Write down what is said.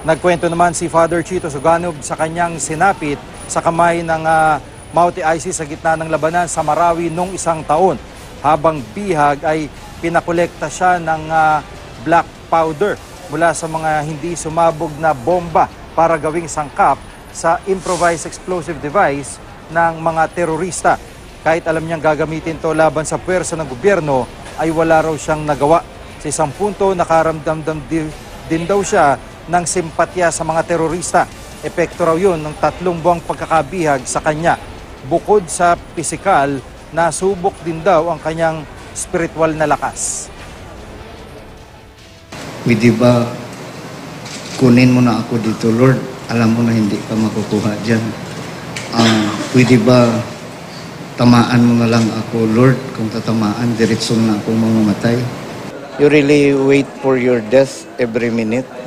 Nagkwento naman si Father Chito Soganob sa kanyang sinapit sa kamay ng Mauti IC sa gitna ng labanan sa Marawi noong 1 taon. Habang bihag ay pinakolekta siya ng black powder mula sa mga hindi sumabog na bomba para gawing sangkap sa improvised explosive device ng mga terorista. Kahit alam niyang gagamitin to laban sa puwersa ng gobyerno, ay wala raw siyang nagawa. Sa isang punto, nakaramdam din daw siya ng simpatya sa mga terorista. Epekto raw yun ng 3 buwang pagkakabihag sa kanya. Bukod sa pisikal, nasubok din daw ang kanyang spiritual na lakas. Pwede ba kunin mo na ako dito, Lord? Alam mo na hindi ka makukuha dyan. Pwede ba tamaan mo na lang ako, Lord? Kung tatamaan, diretsong na akong mamamatay. You really wait for your death every minute?